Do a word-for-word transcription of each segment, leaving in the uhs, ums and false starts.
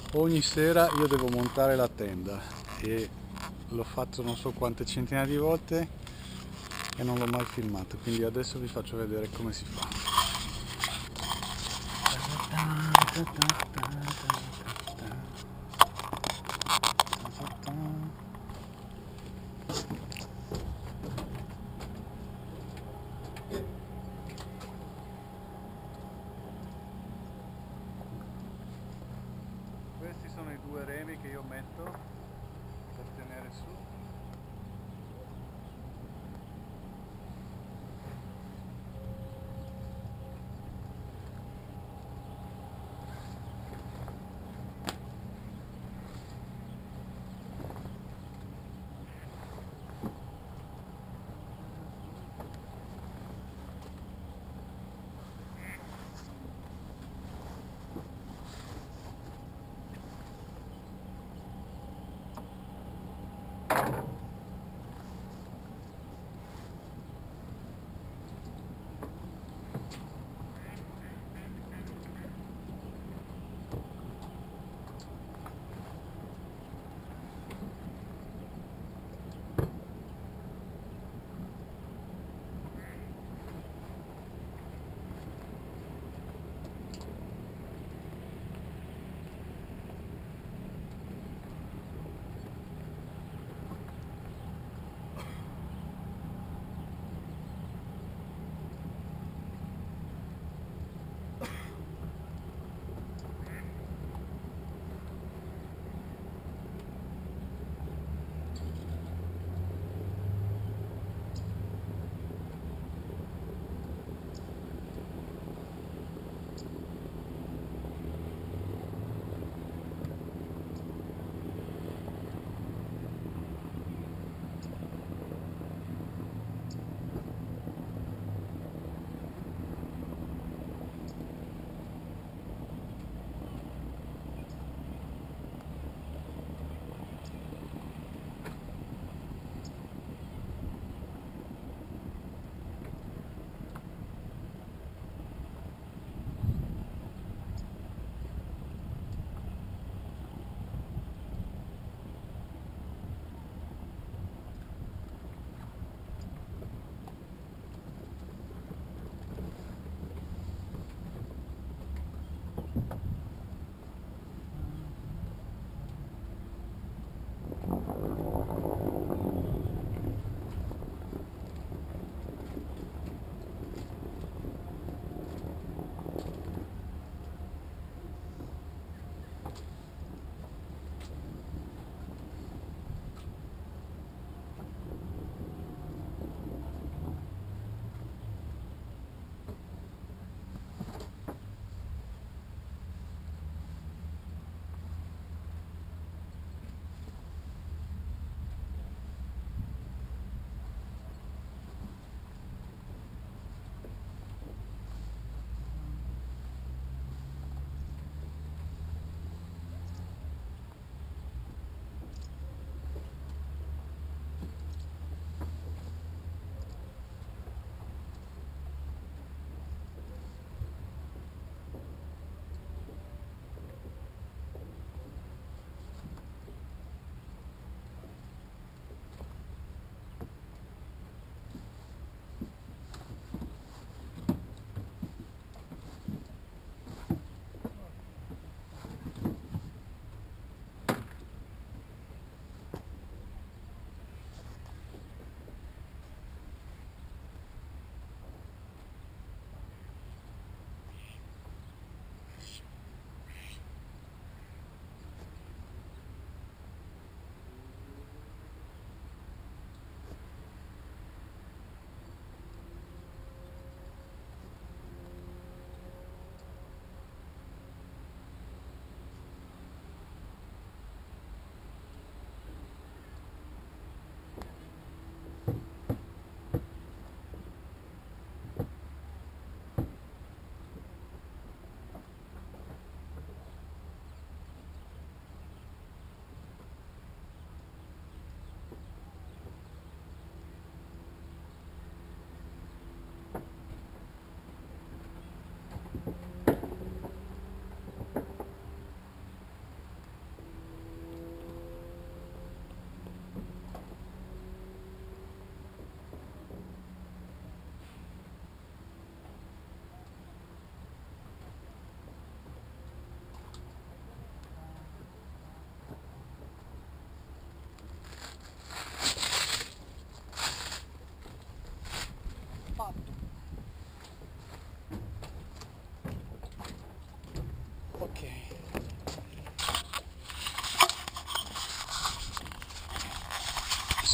Ogni sera io devo montare la tenda e l'ho fatto non so quante centinaia di volte e non l'ho mai filmato, quindi adesso vi faccio vedere come si fa. Questi sono i due remi che io metto per tenere su.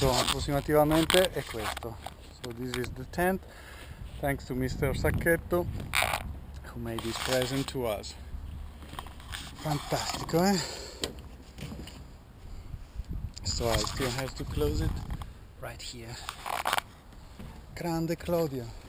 So approssimativamente è questo. So this is the tent, thanks to mister Sacchetto who made this present to us. Fantastico, eh? So I still have to close it right here. Grande Claudia.